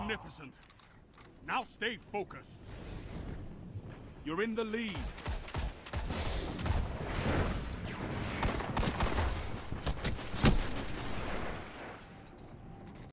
magnificent. Now stay focused. You're in the lead.